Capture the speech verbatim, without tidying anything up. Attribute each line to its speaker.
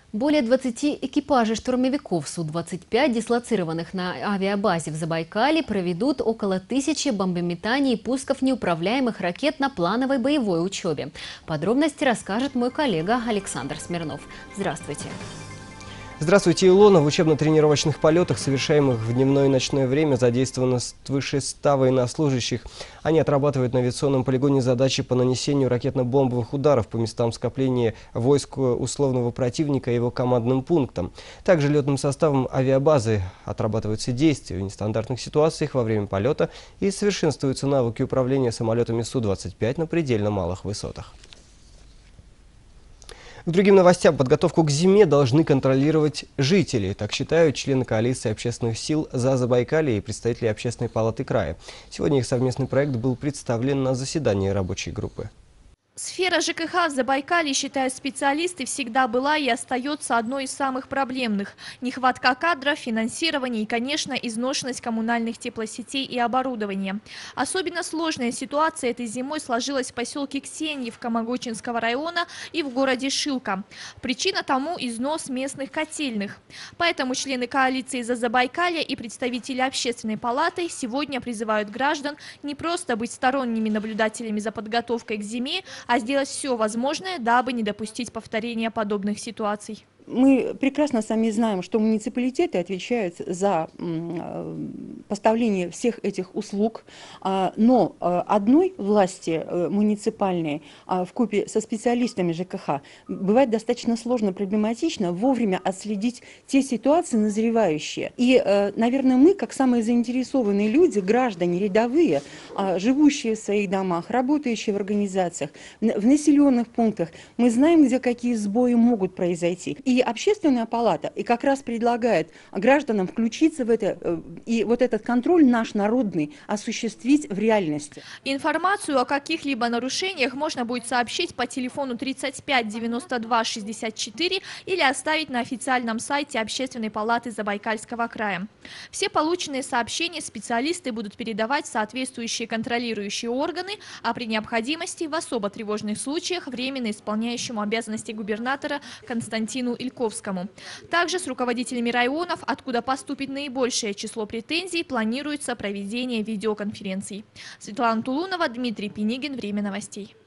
Speaker 1: Более двадцати экипажей штурмовиков Су двадцать пять, дислоцированных на авиабазе в Забайкале, проведут около тысячи бомбометаний и пусков неуправляемых ракет на плановой боевой учебе. Подробности расскажет мой коллега Александр Смирнов. Здравствуйте.
Speaker 2: Здравствуйте, Илона. В учебно-тренировочных полетах, совершаемых в дневное и ночное время, задействовано свыше ста военнослужащих. Они отрабатывают на авиационном полигоне задачи по нанесению ракетно-бомбовых ударов по местам скопления войск условного противника и его командным пунктам. Также летным составом авиабазы отрабатываются действия в нестандартных ситуациях во время полета и совершенствуются навыки управления самолетами Су двадцать пять на предельно малых высотах. К другим новостям. Подготовку к зиме должны контролировать жители. Так считают члены коалиции общественных сил «За Забайкалье» и представители Общественной палаты края. Сегодня их совместный проект был представлен на заседании рабочей группы.
Speaker 3: Сфера ЖКХ в Забайкалье, считают специалисты, всегда была и остается одной из самых проблемных. Нехватка кадров, финансирования и, конечно, изношенность коммунальных теплосетей и оборудования. Особенно сложная ситуация этой зимой сложилась в поселке Ксеньевка Могочинского района и в городе Шилка. Причина тому – износ местных котельных. Поэтому члены коалиции «За Забайкалье» и представители Общественной палаты сегодня призывают граждан не просто быть сторонними наблюдателями за подготовкой к зиме, а сделать все возможное, дабы не допустить повторения подобных ситуаций.
Speaker 4: Мы прекрасно сами знаем, что муниципалитеты отвечают за поставление всех этих услуг, но одной власти муниципальной вкупе со специалистами ЖКХ бывает достаточно сложно, проблематично вовремя отследить те ситуации назревающие. И, наверное, мы, как самые заинтересованные люди, граждане рядовые, живущие в своих домах, работающие в организациях, в населенных пунктах, мы знаем, где какие сбои могут произойти. И Общественная палата и как раз предлагает гражданам включиться в это и вот этот контроль наш народный осуществить в реальности.
Speaker 3: Информацию о каких-либо нарушениях можно будет сообщить по телефону тридцать пять девяносто два шестьдесят четыре или оставить на официальном сайте Общественной палаты Забайкальского края. Все полученные сообщения специалисты будут передавать в соответствующие контролирующие органы, а при необходимости в особо тревожных случаях временно исполняющему обязанности губернатора Константину Ильковскому. Также с руководителями районов, откуда поступит наибольшее число претензий, планируется проведение видеоконференций. Светлана Тулунова, Дмитрий Пинигин. Время новостей.